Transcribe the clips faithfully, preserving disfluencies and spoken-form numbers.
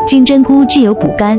金针菇具有补肝、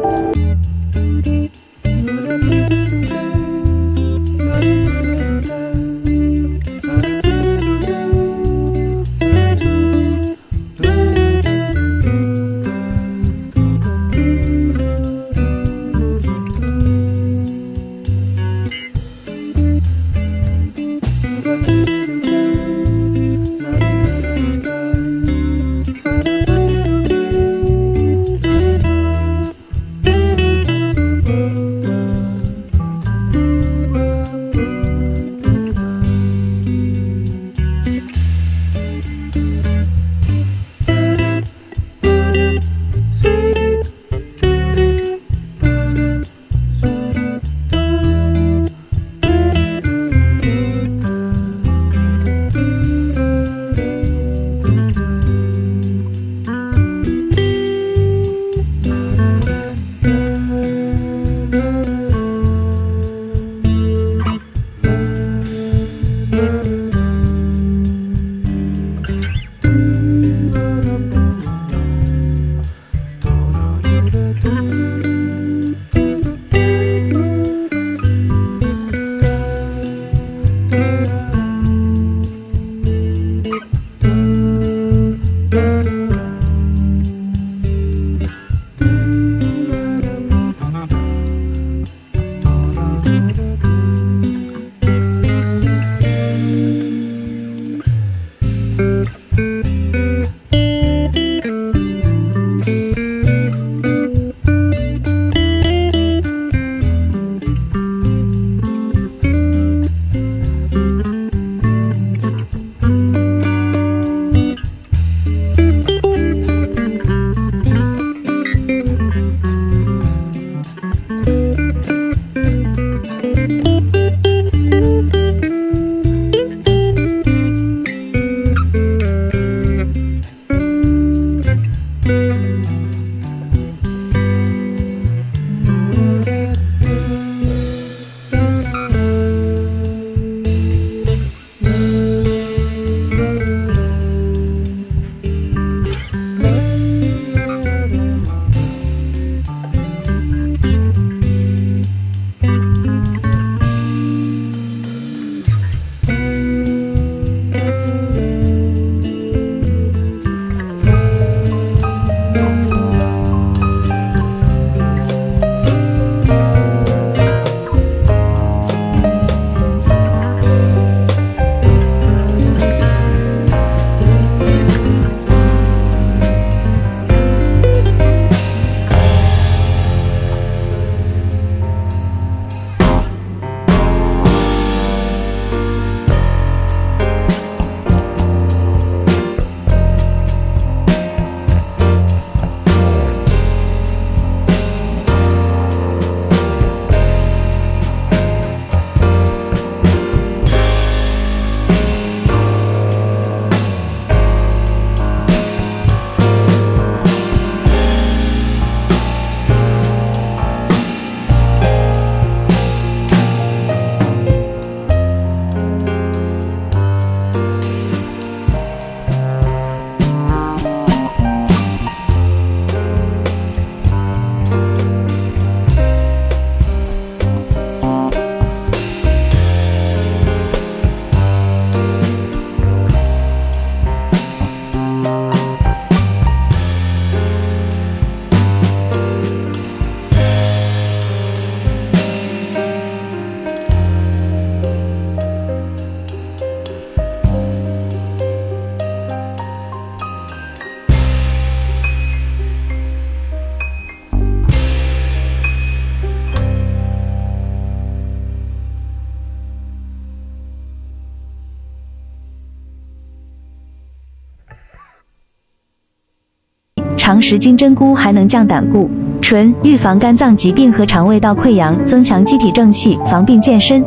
常食金针菇还能降胆固醇，预防肝脏疾病和肠胃道溃疡，增强机体正气，防病健身。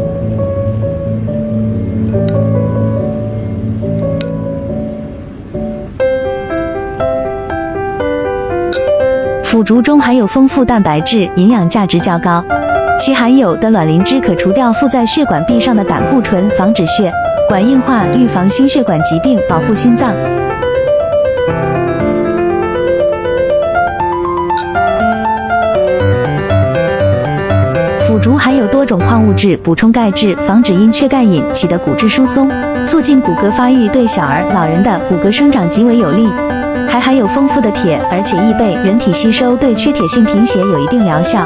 腐竹中含有丰富蛋白质，营养价值较高。其含有的卵磷脂可除掉附在血管壁上的胆固醇，防止血管硬化，预防心血管疾病，保护心脏。 有多种矿物质补充钙质，防止因缺钙引起的骨质疏松，促进骨骼发育，对小儿、老人的骨骼生长极为有利。还含有丰富的铁，而且易被人体吸收，对缺铁性贫血有一定疗效。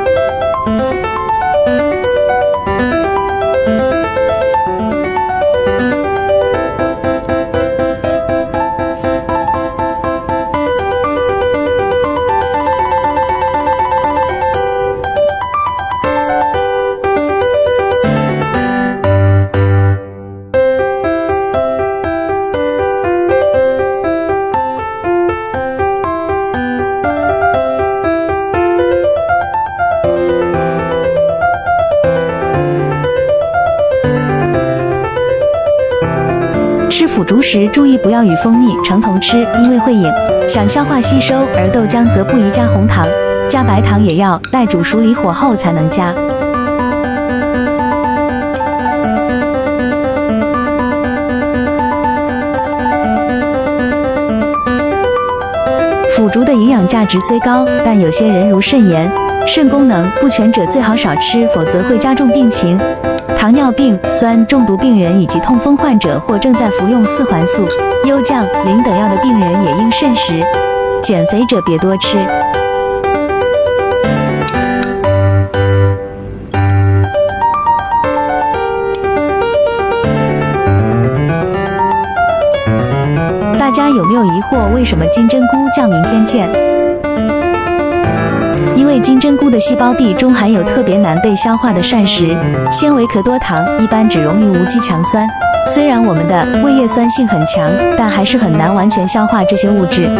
吃腐竹时注意不要与蜂蜜、橙酮吃，因为会引想消化吸收，而豆浆则不宜加红糖，加白糖也要待煮熟离火后才能加。腐竹的营养价值虽高，但有些人如肾炎、肾功能不全者最好少吃，否则会加重病情。糖尿病、酸中毒病人以及痛风患者或正在服用四环素、优降、磷等药的病人也应慎食。减肥者别多吃。大家有没有疑惑，为什么金针菇叫明天见？因为金针菇的细胞壁中含有特别难被消化的膳食纤维壳多糖，一般只溶于无机强酸。虽然我们的胃液酸性很强，但还是很难完全消化这些物质。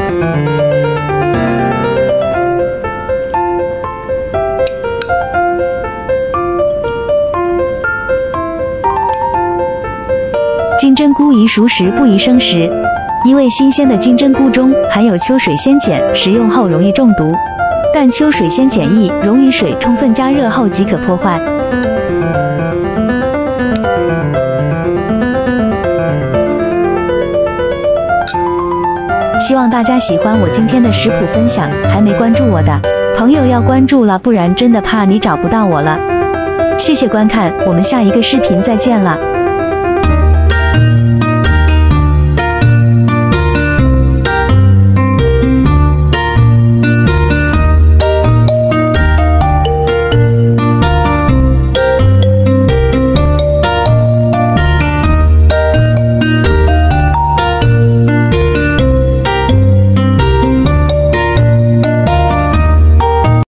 金针菇宜熟食不宜生食，因为新鲜的金针菇中含有秋水仙碱，食用后容易中毒。但秋水仙碱液溶于水充分加热后即可破坏。希望大家喜欢我今天的食谱分享，还没关注我的朋友要关注了，不然真的怕你找不到我了。谢谢观看，我们下一个视频再见了。